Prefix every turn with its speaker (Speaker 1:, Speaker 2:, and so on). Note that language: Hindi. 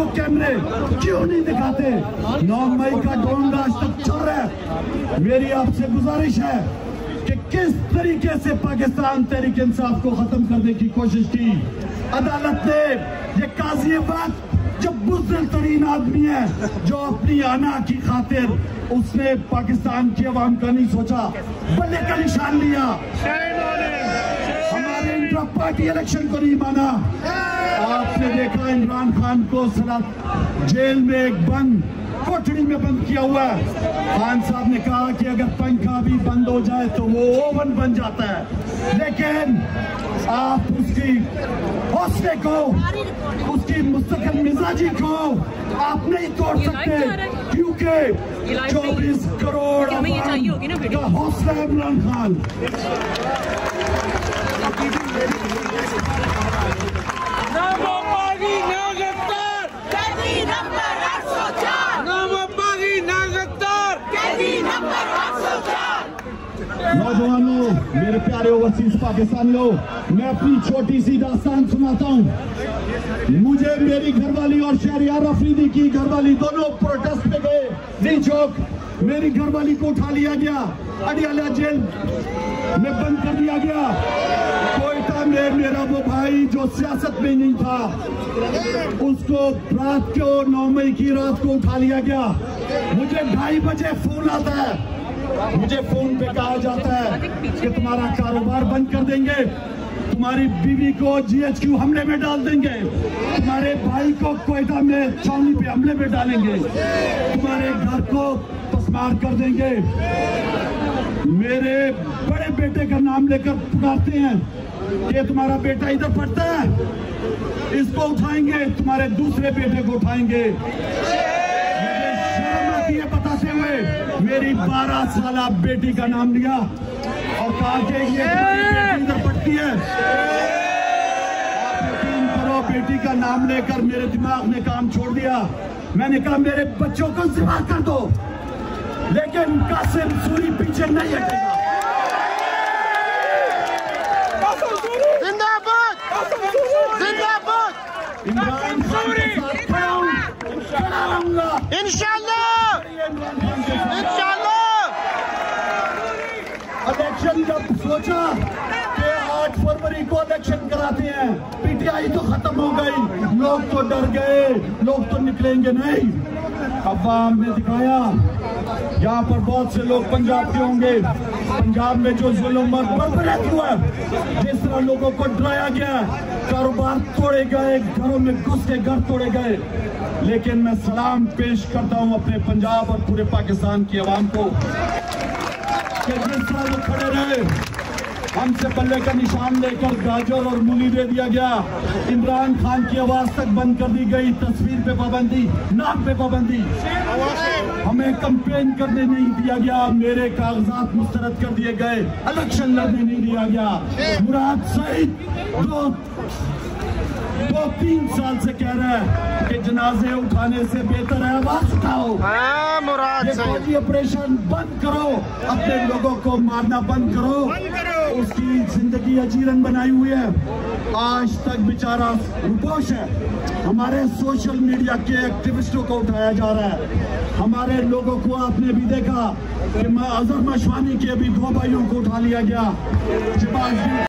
Speaker 1: लोग कैमरे क्यों नहीं दिखाते? 9 मई का ड्रोन आज तक चल रहा है। मेरी आपसे गुजारिश है कि किस तरीके से पाकिस्तान तहरीक इंसाफ को खत्म करने की कोशिश की। अदालत ने ये काजी बात जो बुज़दिल तरीन आदमी है, जो अपनी आना की खातिर उसने पाकिस्तान की आवाम का नहीं सोचा, बल्ले का निशान लिया, हमारे इंट्रा पार्टी इलेक्शन को नहीं माना। आपने देखा इमरान खान को जेल में एक बंद कोठड़ी में बंद किया हुआ है। खान साहब ने कहा कि अगर पंखा भी बंद हो जाए तो वो ओवन बन जाता है, लेकिन आप उसकी हौसले को, उसकी मुस्तकिल मिजाजी को आप नहीं तोड़ सकते, क्योंकि 24 करोड़ का हौसला है इमरान खान। नौजवानों, मेरे प्यारे ओवरसीज पाकिस्तानियों, मैं अपनी छोटी सी दास्तान सुनाता हूँ। मुझे मेरी घरवाली और शहरियार अफरीदी की घरवाली दोनों प्रोटेस्ट पे गए डी चौक। मेरी घरवाली को उठा लिया गया, अडियाला जेल में बंद कर दिया गया। कोयटा में मेरा वो भाई जो सियासत में नहीं था, उसको रात को 9 मई की रात को उठा लिया गया। मुझे 2:30 बजे फोन आता है, मुझे फोन पे कहा जाता है कि तुम्हारा कारोबार बंद कर देंगे, तुम्हारी बीवी को GHQ हमले में डाल देंगे, तुम्हारे भाई को कोयटा में छावनी पे हमले में डालेंगे, तुम्हारे घर को पसमार कर देंगे। मेरे बड़े बेटे का नाम लेकर पुकारते हैं कि तुम्हारा बेटा इधर पढ़ता है, इसको उठाएंगे, तुम्हारे दूसरे बेटे को उठाएंगे। मुझे शर्म आती है बताते हुए। मेरी 12 साला बेटी का नाम लिया और कहा कि ये बेटी इधर पढ़ती है। आप यकीन करो, बेटी का नाम लेकर मेरे दिमाग ने काम छोड़ दिया। मैंने कहा मेरे बच्चों को जिम्मा कर दो, लेकिन कासिम सूरी पीछे नहीं हटेगा।
Speaker 2: जिंदाबाद, जिंदाबाद।
Speaker 1: इमरान खान के साथ खड़ा रहूंगा
Speaker 2: इंशाल्लाह, इंशाल्लाह।
Speaker 1: इलेक्शन जब सोचा कि 8 फरवरी को इलेक्शन कराते हैं, PTI तो खत्म हो गई, लोग तो डर गए, लोग तो निकलेंगे नहीं। अवाम ने दिखाया, यहाँ पर बहुत से लोग पंजाब के होंगे, पंजाब में जो जुल्म और बर्बरात हुआ, जिस तरह लोगों को डराया गया, कारोबार तोड़े गए, घरों में घुस के घर तोड़े गए। लेकिन मैं सलाम पेश करता हूँ अपने पंजाब और पूरे पाकिस्तान की आवाम को कि जिस तरह वो खड़े रहे, हमसे बल्ले का निशान लेकर गाजर और मूली दे दिया गया, इमरान खान की आवाज तक बंद कर दी गई, तस्वीर पे पाबंदी, नाम पे पाबंदी, हमें कंपेन करने नहीं दिया गया, मेरे कागजात मुस्तरद कर दिए गए, इलेक्शन लड़ने नहीं दिया गया। मुराद सईद 2-3 साल से कह रहा है कि जनाजे उठाने से बेहतर है आवाज उठाओ,
Speaker 2: मुराद
Speaker 1: फौजी ऑपरेशन बंद करो, अपने लोगों को मारना बंद करो। उसकी जिंदगी अजीरन बनाई हुई है, आज तक बेचारा रुपोश है। हमारे सोशल मीडिया के एक्टिविस्टों को उठाया जा रहा है, हमारे लोगों को आपने भी देखा कि अजहर मशवानी के भी 2 भाइयों को उठा लिया गया।